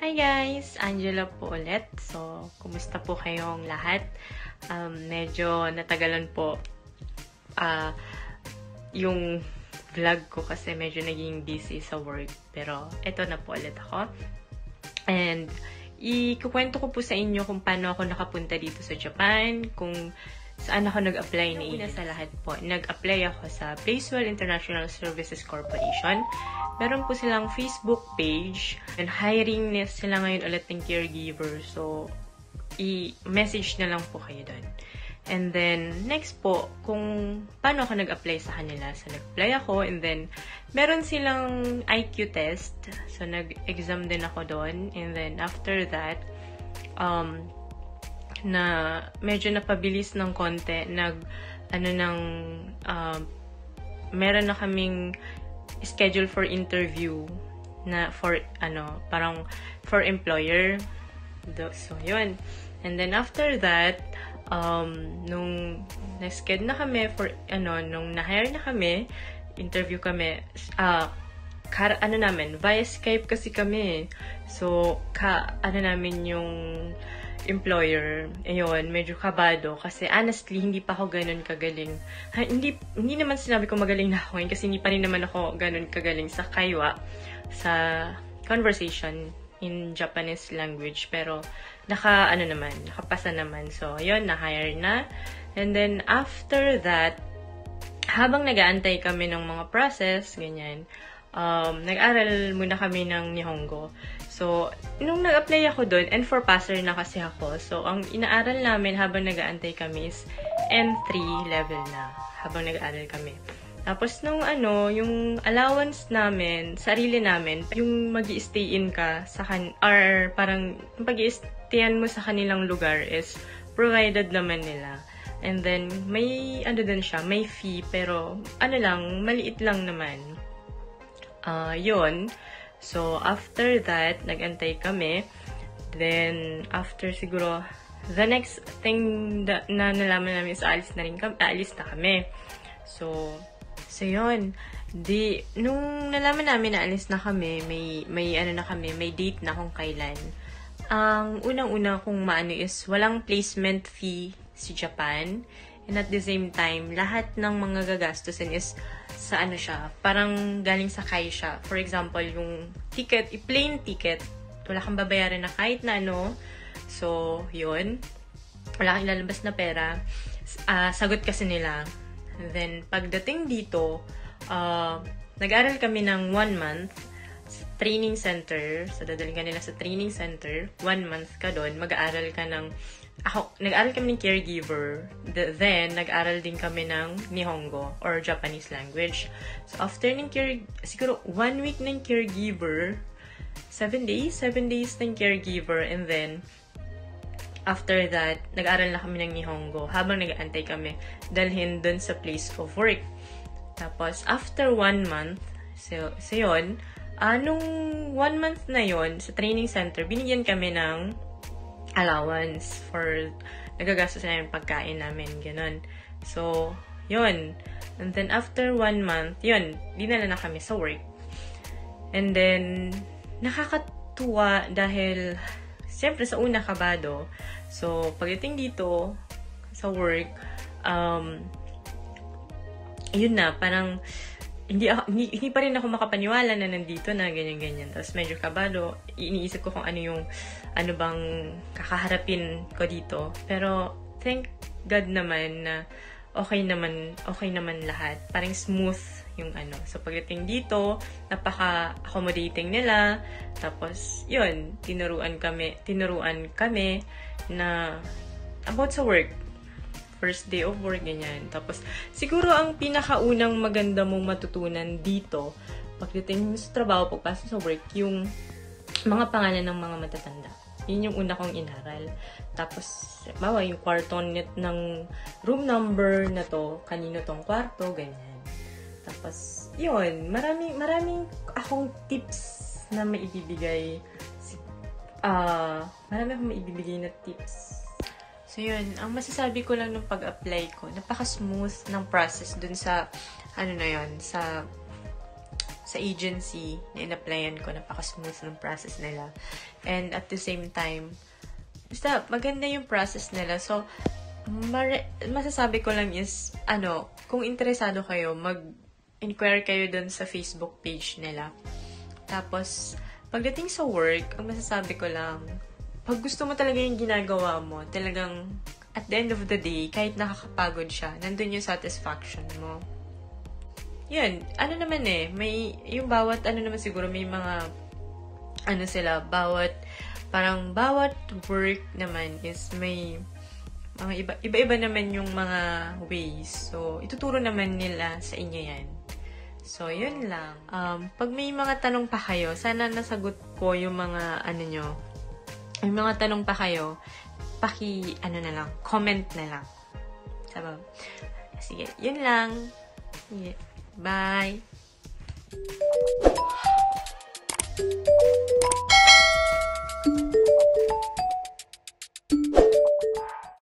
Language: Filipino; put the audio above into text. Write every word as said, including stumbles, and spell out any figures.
Hi guys! Angela po ulit. So, kumusta po kayong lahat? Um, medyo natagalan po uh, yung vlog ko kasi medyo naging busy sa work. Pero, eto na po ulit ako. And, ikukwento ko po sa inyo kung paano ako nakapunta dito sa Japan, kung saan ako nag-apply na una sa lahat po. Nag-apply ako sa Placewell International Services Corporation. Meron po silang Facebook page. And hiring na sila ngayon ulit ng caregiver. So, i-message na lang po kayo doon. And then, next po, kung paano ako nag-apply sa kanila. So, nag-apply ako and then, meron silang I Q test. So, nag-exam din ako doon. And then, after that, um, na medyo napabilis ng konti, nag, ano nang, um, meron na kaming schedule for interview na for, ano, parang for employer. So, yun. And then, after that, um, nung na-schedule na kami for, ano, nung na-hire na kami, interview kami, ah, uh, kar ano namin, via Skype kasi kami. So, ka, ano namin yung employer, ayun, medyo kabado kasi honestly, hindi pa ako ganun kagaling. Ha, hindi, hindi naman sinabi ko magaling na ako ngayon kasi hindi pa rin naman ako ganun kagaling sa kaiwa, sa conversation in Japanese language. Pero, naka, ano naman, nakapasa naman. So, ayun, na-hire na. And then, after that, habang nag-aantay kami ng mga process, ganyan, um, nag-aral muna kami ng Nihongo. So, nung nag-apply ako doon, N four passer na kasi ako. So, ang inaaral namin habang nag-aantay kami is N three level na, habang nag-aaral kami. Tapos, nung ano, yung allowance namin, sarili namin, yung mag-i-stay in ka sa kan, or parang, yung pag-i-stayan mo sa kanilang lugar is provided naman nila. And then, may, ano din siya, may fee, pero, ano lang, maliit lang naman. Uh, yun. So, after that, nag-antay kami. Then, after siguro, the next thing na, na nalaman namin is aalis na rin kami, aalis na kami. So, so yun. Di, nung nalaman namin na aalis na kami, may, may ano na kami, may date na kung kailan. Ang unang-una kung maano is, walang placement fee si Japan. And at the same time, lahat ng mga gagastusin is sa ano siya, parang galing sa kaya siya. For example, yung ticket, i-plain ticket, wala kang babayaran na kahit na ano. So, yun. Wala kang ilalabas na pera. Uh, sagot kasi nila. And then, pagdating dito, uh, nag-aral kami ng one month sa training center. So, dadaling ka nila sa training center. One month ka doon. Mag-aaral ka ng Ako, nag-aral kami ng caregiver. The, then, nag-aral din kami ng Nihongo or Japanese language. So, after ng care, siguro one week ng caregiver, seven days, seven days ng caregiver, and then, after that, nag-aral na kami ng Nihongo habang nag-aantay kami dalhin dun sa place of work. Tapos, after one month, so, so yun, anong one month na yon sa training center, binigyan kami ng allowance for nagagastos na yung pagkain namin, ganun. So, yun. And then, after one month, yun, dinala na kami sa work. And then, nakakatuwa dahil, siyempre, sa una kabado. So, pagdating dito, sa work, um, yun na, parang, hindi, ako, hindi, hindi pa rin ako makapaniwala na nandito na ganyan-ganyan. Tapos medyo kabado, iniisip ko kung ano yung, ano bang kakaharapin ko dito. Pero, thank God naman na okay naman, okay naman lahat. Parang smooth yung ano. So, pagdating dito, napaka-accommodating nila. Tapos, yun, tinuruan kami, tinuruan kami na about sa work. First day of work, ganyan. Tapos, siguro ang pinakaunang maganda mong matutunan dito, pagdating sa trabaho, pagpasok sa work, yung mga pangalan ng mga matatanda. Yun yung una kong inaral. Tapos, bawa, yung kwarto net ng room number na to, kanino tong kwarto, ganyan. Tapos, yun, maraming, maraming akong tips na maibibigay. Ah, uh, marami akong maibibigay na tips. So, yun. Ang masasabi ko lang nung pag-apply ko, napaka-smooth ng process dun sa, ano na yun, sa sa agency na in-applyan ko, napaka-smooth ng process nila. And at the same time, basta maganda yung process nila. So, mare- masasabi ko lang is, ano, kung interesado kayo, mag-inquire kayo dun sa Facebook page nila. Tapos, pagdating sa work, ang masasabi ko lang, pag gusto mo talaga yung ginagawa mo, talagang at the end of the day, kahit nakakapagod siya, nandun yung satisfaction mo. Yun, ano naman eh, may, yung bawat, ano naman siguro, may mga, ano sila, bawat, parang bawat work naman is may, mga iba, iba-iba naman yung mga ways. So, ituturo naman nila sa inyo yan. So, yun lang. Um, pag may mga tanong pa kayo, sana nasagot ko yung mga, ano nyo, may mga tanong pa kayo, paki, ano na lang, comment na lang. Sabab. Sige, yun lang. Yeah. Bye! Thank you.